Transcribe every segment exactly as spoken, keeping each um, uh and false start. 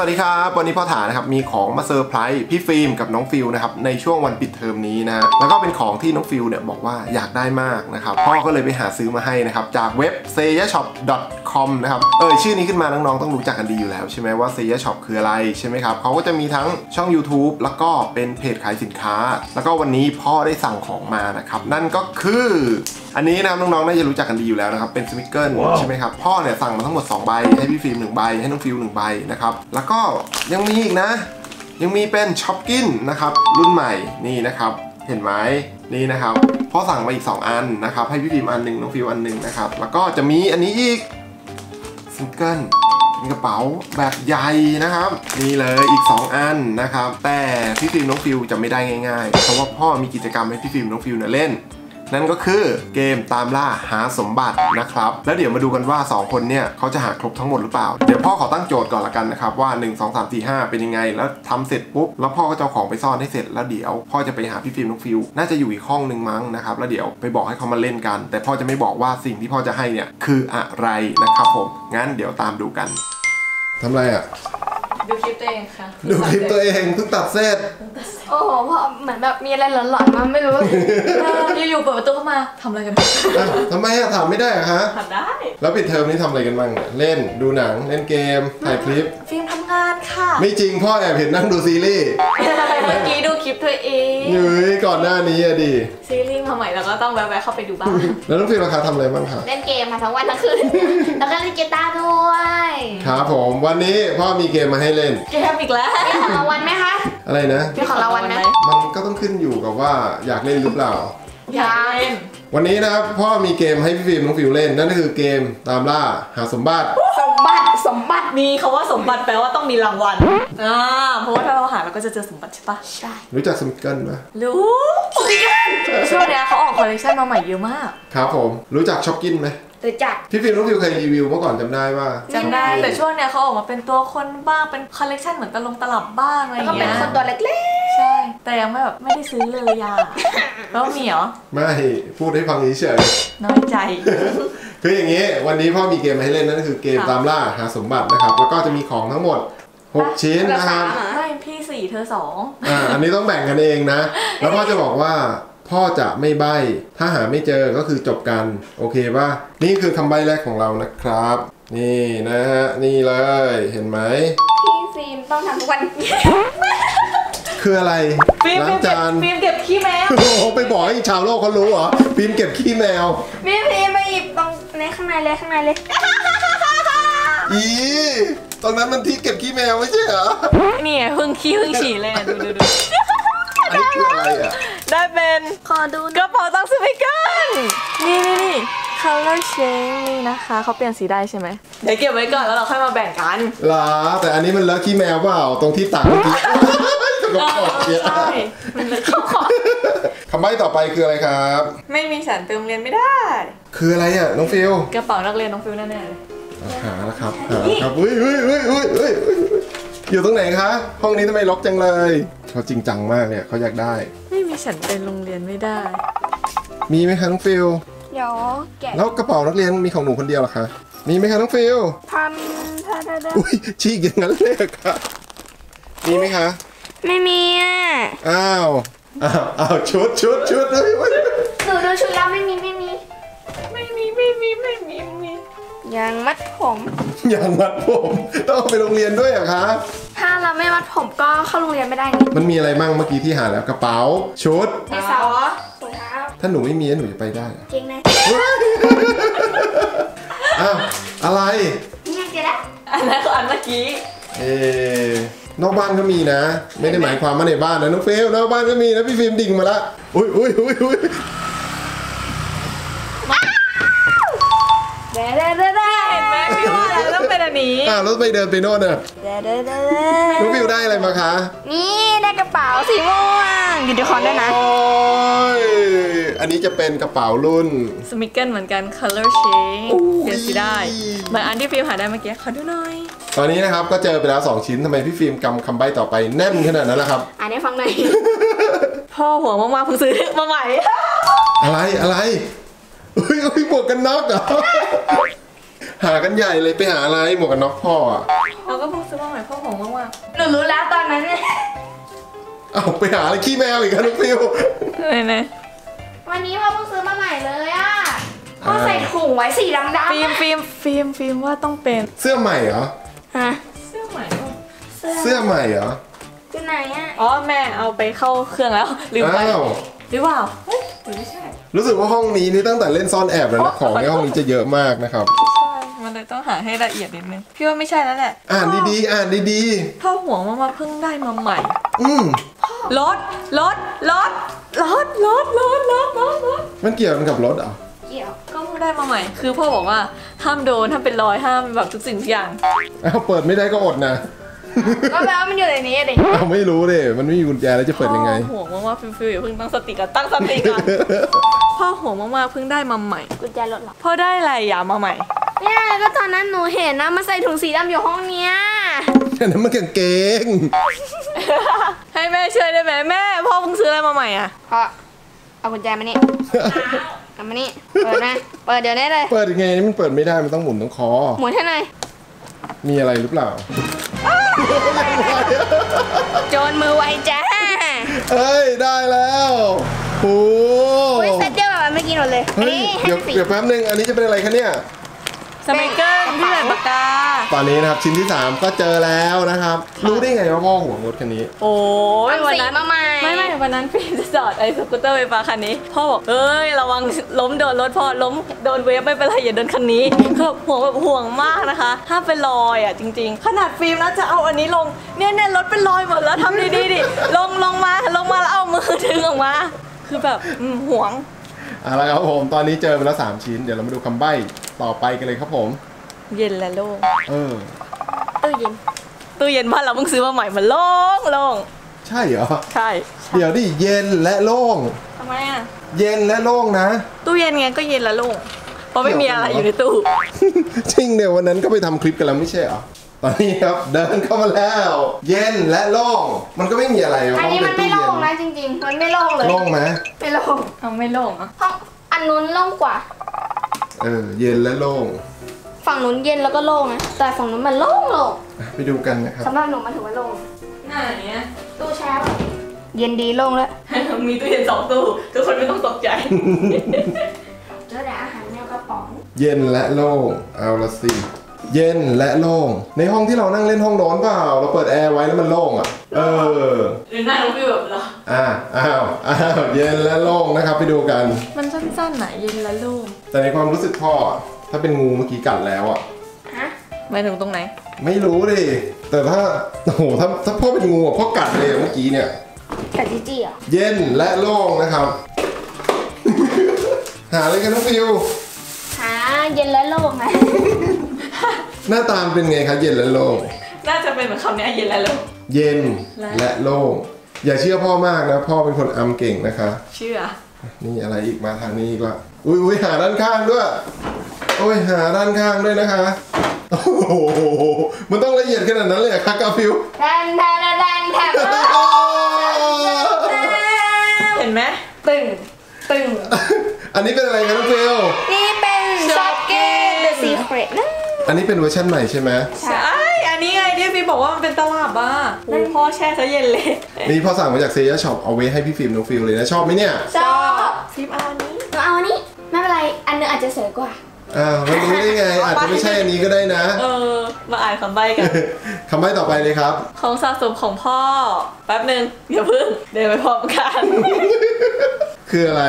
วัสดีครับวันนี้พ่อถานะครับมีของมาเซอร์ไพรส์พี่ฟิล์มกับน้องฟิลนะครับในช่วงวันปิดเทอมนี้นะแล้วก็เป็นของที่น้องฟิลเนี่ยบอกว่าอยากได้มากนะครับพ่อก็เลยไปหาซื้อมาให้นะครับจากเว็บ เซย่าช็อป ดอท คอม นะครับเออชื่อนี้ขึ้นมาน้องๆต้องรู้จักกันดีอยู่แล้วใช่ไหมว่า เซย่าช็อป คืออะไรใช่ไหมครับเขาก็จะมีทั้งช่อง ยูทูบ แล้วก็เป็นเพจขายสินค้าแล้วก็วันนี้พ่อได้สั่งของมานะครับนั่นก็คืออันนี้นะครับน้องๆน่าจะรู้จักกันดีอยู่แล้วนะครับเป็นสติกเกอร์ wow. ใช่ไหมครับพ่อเนี่ยสั่งมาทั้งหมดสองใบให้พี่ฟิล์มหนึ่งใบให้น้องฟิลหนึ่งใบนะครับแล้วก็ยังมีอีกนะยังมีเป็นช็อปกินนะครับรุ่นใหม่นี่นะครับเห็นไหมนี่นะครับพ่อสั่งมาอีกสองอันนะครับให้พี่ฟิล์มอันหนึ่งน้องฟิลอันหนึ่งนะครับแล้วก็จะมีอันนี้อีกซิงเกิลมีกระเป๋าแบบใหญ่นะครับนี่เลยอีกสองอันนะครับแต่พี่ฟิล์มน้องฟิลจะไม่ได้ง่ายๆเพราะว่าพ่อมีกิจกรรมให้พี่ฟิล์มน้องฟิลเนี่ยเล่นนั่นก็คือเกมตามล่าหาสมบัตินะครับแล้วเดี๋ยวมาดูกันว่าสองคนเนี่ยเขาจะหาครบทั้งหมดหรือเปล่าเดี๋ยวพ่อขอตั้งโจทย์ก่อนละกันนะครับว่าหนึ่ง สอง สาม สี่ ห้าเป็นยังไงแล้วทำเสร็จปุ๊บแล้วพ่อก็จะเอาของไปซ่อนให้เสร็จแล้วเดี๋ยวพ่อจะไปหาพี่ฟิล์มน้องฟิลน่าจะอยู่อีกห้องหนึ่งมั้งนะครับแล้วเดี๋ยวไปบอกให้เขามาเล่นกันแต่พ่อจะไม่บอกว่าสิ่งที่พ่อจะให้เนี่ยคืออะไรนะครับผมงั้นเดี๋ยวตามดูกันทำอะไรอ่ะดูคลิปตัวเองค่ะดูคลิปตัวเองเพิ่งตัดเสร็จโอ้โหพ่อเหมือนแบบมีอะไรหลอนๆมาไม่รู้อยู่ๆเปิดประตูเข้ามาทำอะไรกันทำไมอะถามไม่ได้อะฮะทำได้แล้วปิดเทอมนี้ทำอะไรกันบ้างเล่นดูหนังเล่นเกมถ่ายคลิปฟิล์มทำงานค่ะไม่จริงพ่อแอบเห็นนั่งดูซีรีส์เมื่อกี้ดูคลิปตัวเองยุ้ยก่อนหน้านี้อะดิซีรีส์มาใหม่แล้วก็ต้องแวะๆเข้าไปดูบ้างแล้วน้องฟิล์มราคาทำอะไรบ้างคะเล่นเกมมาทั้งวันทั้งคืนแล้วก็เล่นกีตาร์ด้วยครับผมวันนี้พ่อมีเกมมาให้เล่นเกมอีกแล้วมีของรางวัลไหมคะอะไรนะมีของรางวัลไหมมันก็ต้องขึ้นอยู่กับว่าอยากเล่นหรือเปล่าอยากเล่นวันนี้นะครับพ่อมีเกมให้พี่ฟิล์มน้องฟิลเล่นนั่นก็คือเกมตามล่าหาสมบัติสมบัติสมบัติมีคำว่าสมบัติแปลว่าต้องมีรางวัลอ่าเพราะว่าถ้าเราหาเราก็จะเจอสมบัติใช่ปะใช่รู้จักสมิเกิลไหมรู้สมิเกิลช่วงนี้เขาออกคอลเลคชันมาใหม่เยอะมากครับผมรู้จักช็อปกินไหมรู้จักพี่ฟิล์มน้องฟิลเคยรีวิวเมื่อก่อนจำได้ว่าจำได้แต่ช่วงเนี้ยเขาออกมาเป็นตัวคนบ้างเป็นคอลเลคชันเหมือนตะลงตลับบ้างอะไรอย่างเงี้ยแล้วก็เป็นคนตัวเล็กๆใช่แต่ยังไม่แบบไม่ได้ซื้อเลยยาแล้วมีเหรอไม่พูดให้ฟังเฉยน้อยใจคืออย่างนี้วันนี้พ่อมีเกมมาให้เล่นนั่นก็คือเกมตามล่าหาสมบัตินะครับแล้วก็จะมีของทั้งหมดหกชิ้นนะครับไม่พี่สี่เธอสองอ่าอันนี้ต้องแบ่งกันเองนะแล้วพ่อจะบอกว่าพ่อจะไม่ใบ้ถ้าหาไม่เจอก็คือจบกันโอเคป่ะนี่คือคำใบ้แรกของเรานะครับนี่นะฮะนี่เลยเห็นไหมพี่ฟิล์มต้องทำทุกวันคืออะไรล้างจานฟิล์มเก็บขี้แมวโอ้โหไปบอกให้ชาวโลกเขารู้เหรอฟิล์มเก็บขี้แมวพี่ฟิล์มมาหยิบตรงในข้างในเลยข้างในเลยอีตรงนั้นมันที่เก็บขี้แมวไม่ใช่เหรอนี่หึ่งขี้หึ่งฉี่เลยดูดูดูอันนี้คืออะไรอ่ะได้เป็นขอดูกระเป๋าตังค์สมิเกิลนี่นี่นี่ color change นี่นะคะเขาเปลี่ยนสีได้ใช่ไหมเดี๋ยวเก็บไว้ก่อนแล้วเราค่อยมาแบ่งกันหรอแต่อันนี้มันเลอะขี้แมวเปล่าตรงที่ตักเมื่อกี้ใช่มันเลอะขี้ขอคำใบ้ต่อไปคืออะไรครับไม่มีฉันเติมเรียนไม่ได้คืออะไรอ่ะน้องฟิลกระเป๋านักเรียนน้องฟิลแน่ๆเลยหาแล้วครับหาครับอุ้ยอุ้ยอุ้ยอุ้ยอุ้ยอยู่ตรงไหนคะห้องนี้ทำไมรกจังเลยเขาจริงจังมากเนี่ยเขาอยากได้ไม่มีฉันไปโรงเรียนไม่ได้มีไหมคะน้องฟิลเดี๋ยวแกะแล้วกระเป๋านักเรียนมีของหนูคนเดียวหรอคะมีไหมคะน้องฟิลพันพันพันอุ้ยฉีกอย่างนั้นเลยค่ะมีไหมคะไม่มีอ่ะอ้าวอ้าวอ้าวชุดชุดชุดเลยหนูดูชุดแล้วไม่มีไม่มีไม่มีไม่มีไม่มีมียางมัดผมยางมัดผมต้องไปโรงเรียนด้วยเหรอคะถ้าเราไม่มัดผมก็เข้าโรงเรียนไม่ได้มันมีอะไรมั่งเมื่อกี้ที่หาแล้วกระเป๋าชุดดินสอถุงเท้าถ้าหนูไม่มีหนูจะไปได้จริงนะอ้าวอะไรนี่เจอแล้วอันนั้นคืออันเมื่อกี้เอ๊นอกบ้านก็มีนะไม่ได้หมายความว่าในบ้านนะน้องเฟลนอกบ้านก็มีนะพี่ฟิล์มดิ่งมาละอุ้ยอุ้ยอุ้ยอุ้ยเด้เด้เด้เด้เห็นไหมพี่ว่าแล้วต้องเป็นอันนี้อ่าแล้วไปเดินไปโน่นน่ะเด้เด้เด้น้องฟิวได้อะไรมาคะนี่ได้กระเป๋าสีม่วงยูนิคอร์นด้วยนะโอ้ยอันนี้จะเป็นกระเป๋ารุ่นสมิเกิลเหมือนกัน color change เปลี่ยนสีได้เหมือนอันที่ฟิล์มหาได้เมื่อกี้ขอดูหน่อยตอนนี้นะครับก็เจอไปแล้วสองชิ้นทำไมพี่ฟิล์มกำคำใบ้ต่อไปแน่นขนาดนั้นล่ะครับอ่านให้ฟังหน่อยพ่อหัวมากๆเพิ่งซื้อมาใหม่อะไรอะไรอุ้ยอุ้ยหมวกกันน็อกเหรอหากันใหญ่เลยไปหาอะไรหมวกกันน็อกพ่ออ่ะแล้วก็ก็เพิ่งซื้อมาใหม่พ่อห่วงมากหนูรู้แล้วตอนนั้นเนี่ยเอาไปหาอะไรขี้แมวอีกครับน้องฟิวๆไหนวันนี้พ่อเพิ่งซื้อมาใหม่เลยอ่ะพ่อใส่ถุงไว้สีดำๆๆฟิล์มฟิล์มฟิล์มฟิล์มว่าต้องเป็นเสื้อใหม่เหรอฮะเสื้อใหม่เสื้อใหม่เหรออยู่ไหนอ่ะอ๋อแม่เอาไปเข้าเครื่องแล้วลืมไปอ้าวหรือเปล่าเฮ้ยหรือไม่ใช่รู้สึกว่าห้องนี้นี่ตั้งแต่เล่นซ่อนแอบแล้วนะของในห้องนี้จะเยอะมากนะครับใช่มันเลยต้องหาให้ละเอียดนิดนึงพี่ว่าไม่ใช่แล้วแหละอ่านดีๆ อ่านดีพ่อห่วงมากๆเพิ่งได้มาใหม่ๆ อืมรถรถรถรถรถรถรถรถรถมันเกี่ยวกันกับรถเหรอเกี่ยวก็เพิ่งได้มาใหม่ คือพ่อบอกว่าห้ามโดนห้ามเป็นรอยห้ามแบบทุกสิ่งทุกอย่างอ้าวเปิดไม่ได้ก็อดนะก็แปลว่ามันอยู่ในนี้ดิเราไม่รู้เลยมันไม่มีกุญแจแล้วจะเปิดยังไงพ่อห่วงมากๆฟิวฟิวอย่าเพิ่งตั้งสติกันตั้งสติกัน พ่อห่วงมากๆเพิ่งได้มาใหม่กุญแจรถเหรอพ่อได้อะไรอย่ามาใหม่เนี่ยก็ตอนนั้นหนูเห็นนะมันใส่ถุงสีดำอยู่ห้องเนี้ยอันนั้นมันกางเกงให้แม่ช่วยได้ไหมแม่พ่อเพิ่งซื้ออะไรมาใหม่อ่ะพ่อเอากุญแจมานี่เอามานี่เปิดนะเปิดเดี๋ยวนี้เลยเปิดยังไงนี่มันเปิดไม่ได้มันต้องหมุนตรงคอหมุนให้หน่อยมีอะไรหรือเปล่าโจรมือไวจ้าเฮ้ยได้แล้วโอ้เฮ้ยเซตเดียวแบบเมื่อกี้หมดเลยอันเฮ้ยนี้ให้เดี๋ยวสีเดี๋ยวแป๊บนึงอันนี้จะเป็นอะไรคะเนี่ยสเปเกอร์ที่ใส่ปากกาตอนนี้นะครับชิ้นที่สามก็เจอแล้วนะครับ รู้ได้ไงว่าพ่อห่วงรถคันนี้โอ้ยทำวันสีนั้นมาใหม่ไม่ไม่วันนั้นพี่จะจอดไอ้สกูตเตอร์ไฟฟ้าคันนี้พ่อบอกเอ้ยระวังล้มโดนรถพ่อล้มโดนเวฟไม่เป็นไรอย่าโดนคันนี้คือแบบห่วงแบบห่วงมากนะคะห้ามเป็นรอยอ่ะจริง ๆ ขนาดฟิล์มนะจะเอาอันนี้ลงเนี่ยเนี่ยรถเป็นรอยหมดแล้วทำดีๆดิลงลงมาลงมาแล้วเอามือดึงออกมา คือแบบอืมห่วงเอาละครับผมตอนนี้เจอไปแล้วสามชิ้นเดี๋ยวเรามาดูคำใบ้ต่อไปกันเลยครับผมเย็นและโล่งเออตู้เย็นตู้เย็นบ้านเราเพิ่งซื้อมาใหม่มันโล่งโล่งใช่เหรอใช่เดี๋ยวดิเย็นและโล่งทำไมอ่ะเย็นและโล่งนะตู้เย็นไงก็เย็นและโล่งเพราะไม่มีอะไรอยู่ในตู้จริงเดี๋ยววันนั้นก็ไปทำคลิปกันแล้วไม่ใช่เหรอตอนนี้ครับเดินเข้ามาแล้ว เย็นและโล่งมันก็ไม่มีอะไรอันนี้มันไม่โล่งนะจริงๆ มันไม่โล่งเลยโล่งไหมไม่โล่งเอาไม่โล่งอ่ะห้องอันนู้นโล่งกว่าเออเย็นและโล่งฝั่งนู้นเย็นแล้วก็โล่งนะ แต่ฝั่งนู้นมันโล่งโล่งอ่ะไปดูกันนะครับสำหรับหนูมันถือว่าโล่งหน้าอย่างเงี้ยตู้แช่ป่ะเย็นดีโล่งแล้วมีตู้เย็นสองตู้ทุกคนไม่ต้องตกใจแล้วแต่อาหารแนวกระป๋องเย็นและโล่งเอาละสิเย็นและโล่งในห้องที่เรานั่งเล่นห้องนอนเปล่าเราเปิดแอร์ไว้แล้วมันโล่งอ่ะเออหรือหน้าน้องฟิวแบบเหรออ่าอ้าวอ้าวเย็นและโล่งนะครับไปดูกันมันสั้นๆไหนเย็นและโล่งแต่ในความรู้สึกพ่อถ้าเป็นงูเมื่อกี้กัดแล้วอ่ะฮะหมายถึงตรงไหนไม่รู้ดิแต่ถ้าโอ้โหถ้าถ้าพ่อเป็นงูอะพ่อกัดเลยอะเมื่อกี้เนี่ยกับจีจี้เหรอเย็นและโล่งนะครับ หาอะไรกันน้องฟิวหาเย็นและโล่งนะหน้าตามนเป็นไงครับเย็นและโล่งน่าจะเป็นเหมือนคำนี้เย็นและโล่งเย็นและโล่งอย่าเชื่อพ่อมากนะพ่อเป็นคนอำเก่งนะคะเชื่อนี่อะไรอีกมาทางนี้อีกละอุ้ยอุ้ยหาด้านข้างด้วยโอ้ยหาด้านข้างด้วยนะคะโอ้โหมันต้องละเอียดขนาดนั้นเลยเหรอคะกาฟิวแทนแทนแทนแทนเห็นไหมตึงตึงอันนี้เป็นอะไรครับน้องฟิวนี่เป็นช็อปกี้ The Secret นะอันนี้เป็นเวอร์ชันใหม่ใช่ไหมใช่อันนี้ไงที่พี่บอกว่ามันเป็นตลับอ่ะโอ้พ่อแช่ซะเย็นเลยนี่พ่อสั่งมาจากเซย่าช็อปเอาไว้ให้พี่ฟิล์มน้องฟิวเลยนะชอบไหมเนี่ยชอบฟิล์มเอาอันนี้หนูเอาอันนี้ไม่เป็นไรอันนึงอาจจะสวยกว่าอ้าวมันรู้ได้ไงอาจจะไม่ใช่อันนี้ก็ได้นะเออมาอ่านคำใบ้กันคำใบ้ต่อไปเลยครับของสะสมของพ่อแป๊บหนึ่งอย่าเพิ่งเดินไปพร้อมกันคืออะไร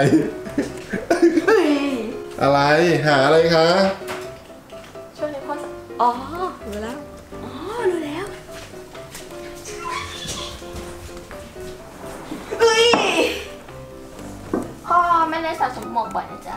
อะไรหาอะไรคะช่วยให้พ่อสอ๋อรู้แล้วอ๋อรู้แล้วเอ้ยพ่อไม่ได้สะสมหมวกบ่อยนะจ๊ะ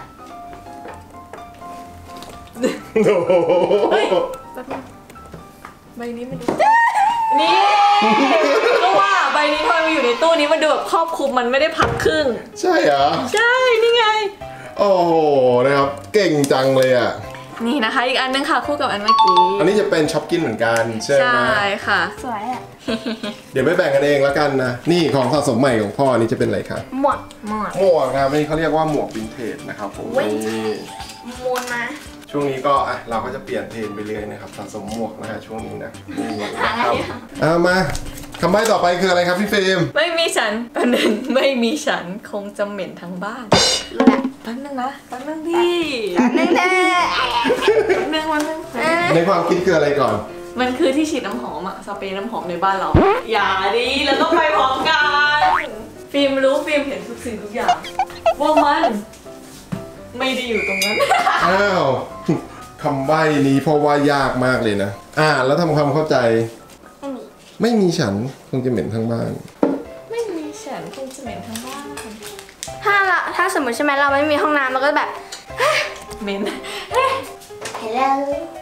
โอ้โหแป๊บนึงใบนี้มันดูนี่ก็ว่าใบนี้ทำไมมาอยู่ในตู้นี้มันดูแบบครอบคลุมมันไม่ได้พับครึ่งใช่เหรอใช่นี่ไงโอ้โหนะครับเก่งจังเลยอ่ะนี่นะคะอีกอันนึงค่ะคู่กับอันเมื่อกี้อันนี้จะเป็นช็อปกินเหมือนกันใช่ไหมใช่ค่ะสวยอ่ะเดี๋ยวไปแบ่งกันเองแล้วกันนะนี่ของสะสมใหม่ของพ่ออันนี้จะเป็นอะไรคะหมวกหมดหมวกนะครับอันนี้เขาเรียกว่าหมวกวินเทจนะครับผมเว้ยนี่มูนมาช่วงช่วงนี้ก็อ่ะเราก็จะเปลี่ยนเทรนไปเรื่อยนะครับสะสมหมวกนะฮะช่วงนี้นะนี่นะครับเอามาคำใบ้ต่อไปคืออะไรครับพี่ฟิล์มไม่มีฉันประหนึ่งไม่มีฉันคงจะเหม็นทั้งบ้านรู้แล้วแป๊บนึงนะแป๊บนึงพี่นึงเด้อแป๊บนึงวันนึงในความคิดคืออะไรก่อนมันคือที่ฉีดน้ำหอมอะสเปรย์น้ำหอมในบ้านเรา อย่าดิแล้วก็ไปพร้อมกันฟิล์มรู้ฟิล์มเห็นทุกสิ่งทุกอย่างว่ามันไม่ได้อยู่ตรงนั้นอ้าวคำใบ้นี้เพราะว่ายากมากเลยนะอ่าแล้วทำความเข้าใจไม่มีไม่มีฉันคงจะเหม็นทั้งบ้านไม่มีฉันคงจะเหม็นทั้งบ้านถ้าเราถ้าสมมติใช่ไหมเราไม่มีห้องน้ำเราก็แบบเหม็นเห็นแล้ว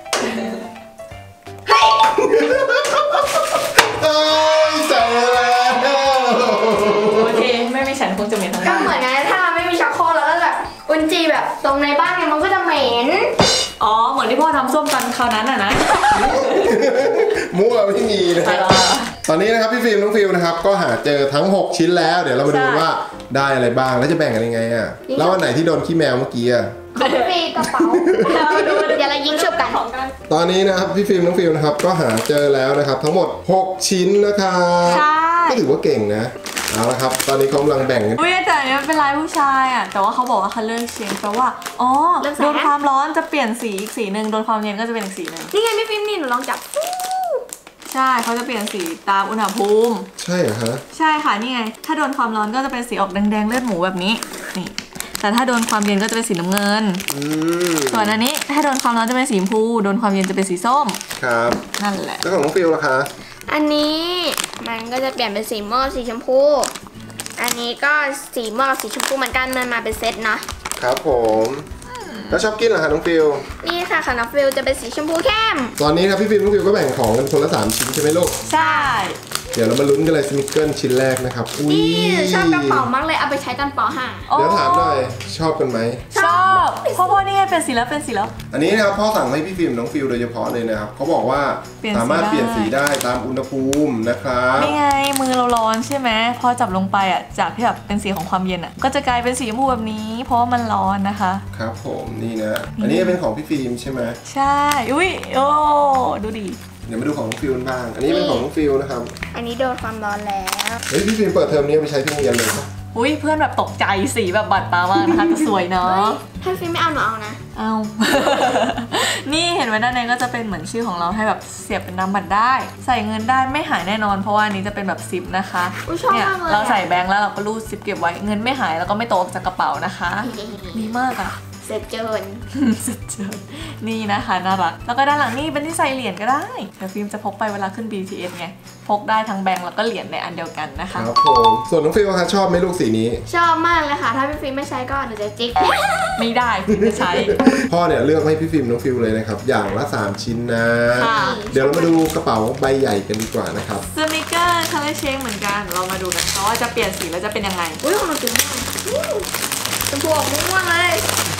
เอ้ยใจแล้วโอเคไม่มีฉันคงจะเหม็นทั้งก็บ้านเหมือนไงถ้าเราไม่มีชักโครกแล้วก็แบบอุนจีแบบตรงในบ้านเนี่ยมันก็จะเหม็นอ๋อเหมือนที่พ่อทำส้มตำคราวนั้นอะนะมั่วไม่มีนะอะไรตอนนี้นะครับพี่ฟิล์มน้องฟิลนะครับก็หาเจอทั้งหกชิ้นแล้วเดี๋ยวเรามาดูกันว่าได้อะไรบ้างแล้วจะแบ่งกันยังไงอ่ะแล้ววันไหนที่โดนขี้แมวเมื่อกี้อ่ะของพี่กระเป๋าเดี๋ยวเรายิงฉุบกันของกันตอนนี้นะครับพี่ฟิล์มน้องฟิลนะครับก็หาเจอแล้วนะครับทั้งหมดหกชิ้นนะครับใช่ก็ถือว่าเก่งนะเอาละครับตอนนี้เขากำลังแบ่งกันอุ้ยแต่อันนี้มันเป็นลายผู้ชายอ่ะแต่ว่าเขาบอกว่า color change แปลว่าอ๋อโดนความร้อนจะเปลี่ยนสีอีกสีหนึ่งโดนความเย็นก็จะเป็นอีกสีหนึ่งนี่ไงพี่ฟิล์มนี่หนูลองจับใช่เขาจะเปลี่ยนสีตามอุณหภูมิใช่เหรอฮะใช่ค่ะนี่ไงถ้าโดนความร้อนก็จะเป็นสีออกแดงๆเลือดหมูแบบนี้นี่แต่ถ้าโดนความเย็นก็จะเป็นสีน้ำเงินอืมส่วนอันนี้ถ้าโดนความร้อนจะเป็นสีชมพูโดนความเย็นจะเป็นสีส้มครับนั่นแหละแล้วของน้องฟิลล่ะคะอันนี้มันก็จะเปลี่ยนเป็นสีม่วงสีชมพูอันนี้ก็สีม่วงกับสีชมพูเหมือนกันมันมาเป็นเซตเนาะครับผมแล้วชอบกินเหรอคะน้องฟิลนี่ค่ะของน้องฟิลจะเป็นสีชมพูเข้มตอนนี้ครับพี่ฟิล์มน้องฟิลก็แบ่งของกันคนละสามชิ้นใช่ไหมลูกใช่เดี๋ยวเรามาลุ้นกันเลยสมิเกิลชิ้นแรกนะครับอุ้ยนี่ชอบกระเป๋ามากเลยเอาไปใช้ตอนป .ห้าเดี๋ยวถามหน่อยชอบกันไหมชอบเพราะว่านี่ไงเป็นสีแล้วเป็นสีแล้วอันนี้นะครับพ่อสั่งให้พี่ฟิล์มน้องฟิลโดยเฉพาะเลยนะครับเขาบอกว่าเปลี่ยนสีสามารถได้เปลี่ยนสีได้ตามอุณหภูมินะครับนี่ไงมือเราร้อนใช่ไหมพอจับลงไปอ่ะจากที่แบบเป็นสีของความเย็นอ่ะก็จะกลายเป็นสีชมพูแบบนี้ เพราะว่ามันร้อนนะคะครับผมนี่นะอันนี้เป็นของพี่ฟิล์มใช่ไหมใช่อุ้ยโอ้ดูดิเดี๋ยวมาดูของน้องฟิลกันบ้าง อันนี้เป็นของน้องฟิลนะครับอันนี้โดนความร้อนแล้วเฮ้ยพี่ฟิล์มเปิดเทอมนี้เอาไปใช้ที่โรงเรียนเลยปะอุ้ยเพื่อนแบบตกใจสีแบบบาดตามากนะคะแต่สวยเนาะถ้าฟิล์มไม่เอาหนูเอานะเอา นี่เห็นไหมด้านในก็จะเป็นเหมือนชื่อของเราให้แบบเสียบเป็นนามบัตรได้ ใส่เงินได้ไม่หายแน่นอนเพราะว่าอันนี้จะเป็นแบบซิปนะคะอุ๊ยชอบเนี่ยมากเลยเราใส่แบงค์แล้วเราก็รูดซิปเก็บไว้เงินไม่หายแล้วก็ไม่ตกออกจากกระเป๋านะคะดีมากอะเสร็จเจินสุดยอดนี่นะคะน่ารักแล้วก็ด้านหลังนี่เป็นที่ใส่เหรียญก็ได้เดี๋ยวฟิล์มจะพกไปเวลาขึ้น บี ที เอส ไงพกได้ทั้งแบงค์แล้วก็เหรียญในอันเดียวกันนะคคะรับผมส่วนน้องฟิลคะชอบไหมลูกสีนี้ชอบมากเลยค่ะ ถ้าพี่ฟิล์มไม่ใช้ก็หนูจะจิกไม่ได้ฟิล์มจะใช้พ่อเนี่ยเลือกให้พี่ฟิล์มน้องฟิลเลยนะครับอย่างละสามชิ้นนะค่ะเดี๋ยวเรามาดูกระเป๋าใบใหญ่กันดีกว่านะครับสมิเกอร์คัลเลอร์เชงเหมือนกันเรามาดูกันว่าจะเปลี่ยนสีแล้วจะเป็นยังไงอุ้ยของหนูสีม่วงชมพูออกม่วงเลย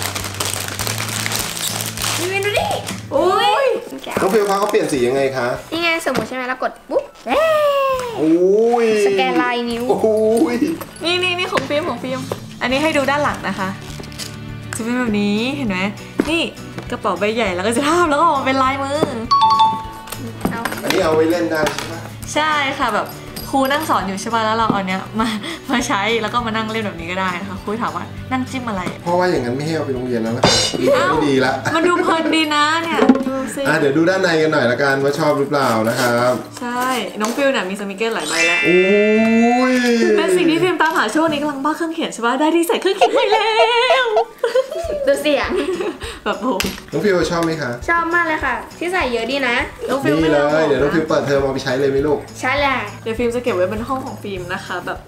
นี่วินดูดิอุ้ยแก้วน้องฟิลคะเขาเปลี่ยนสียังไงคะนี่ไงสมมติใช่ไหมแล้วกดปุ๊บเอ๊ะโอ้ยสแกนลายนิ้วโอ้ยนี่นี่นี่ของฟิล์มของฟิล์มอันนี้ให้ดูด้านหลังนะคะจะเป็นแบบนี้เห็นไหมนี่กระเป๋าใบใหญ่แล้วก็จะทาบแล้วก็ออกมาเป็นลายมือเอาอันนี้เอาไว้เล่นได้ใช่ไหมใช่ค่ะแบบครูนั่งสอนอยู่ใช่ป่ะแล้วเราเอาเนี้ยมามาใช้แล้วก็มานั่งเล่นแบบนี้ก็ได้นะคะครูถามว่านั่งจิ้มอะไรเพราะว่าอย่างนั้นไม่ให้เอาไปโรงเรียนแล้วนะครับไม่ดีละมันดูเพลินดีนะเนี่ยดูสิอ่ะเดี๋ยวดูด้านในกันหน่อยละกันว่าชอบหรือเปล่านะครับใช่น้องฟิลเนี่ยมีสมิเกอร์หลายใบแล้วโอ้ยเป็นสิ่งที่ฟิล์มตามหาช่วงนี้กำลังบ้าเครื่องเขียนใช่ป่ะได้ที่ใส่เครื่องเขียนใหม่แล้วดูเสียงแบบโอ้น้องฟิลชอบไหมคะชอบมากเลยค่ะ ที่ใส่เยอะดีนะน้องฟิลนี่ไม่เลลองยเดี๋ยวน้องฟิลนะเปิดเทอมเอาไปใช้เลยไหมลูกใช่เลยค่ะเดี๋ยวฟิล์มจะเก็บไว้เป็นห้องของฟิล์มนะคะแบบ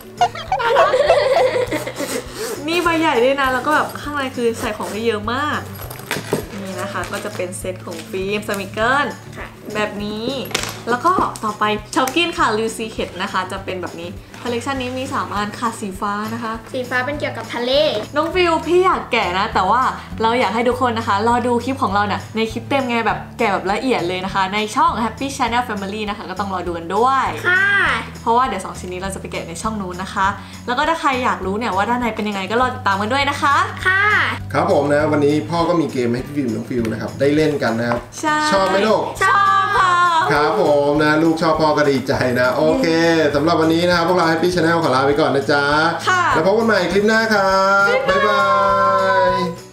นี่ใบใหญ่ด้วยนะแล้วก็แบบข้างในคือใส่ของได้เยอะมากนี่นะคะก็จะเป็นเซตของฟิล์มสมิเกิลค่ะแบบนี้ แล้วก็ต่อไปช็อกกินค่ะลิวซีเค็ดนะคะจะเป็นแบบนี้คอลเลกชันนี้มีสามอันค่ะสีฟ้านะคะสีฟ้าเป็นเกี่ยวกับทะเลน้องฟิวพี่อยากแกะนะแต่ว่าเราอยากให้ทุกคนนะคะรอดูคลิปของเราเนี่ยในคลิปเต็มไงแบบแกะแบบละเอียดเลยนะคะในช่อง Happy Channel Family นะคะก็ต้องรอดูกันด้วยค่ะเพราะว่าเดี๋ยวสองชิ้นนี้เราจะไปแกะในช่องนู้นนะคะแล้วก็ถ้าใครอยากรู้เนี่ยว่าด้านในเป็นยังไงก็รอติดตามกันด้วยนะคะค่ะครับผมนะวันนี้พ่อก็มีเกมให้พี่ฟิล์มน้องฟิวนะครับได้เล่นกันนะครับใช่ชอบไหมลูกชอบค่ะครับผมนะลูกชอบพ่อก็ดีใจนะโอเคสำหรับวันนี้นะครับพวกเรา Happy Channel ขอลาไปก่อนนะจ๊ะค่ะแล้วพบกันใหม่คลิปหน้าครับบ๊ายบาย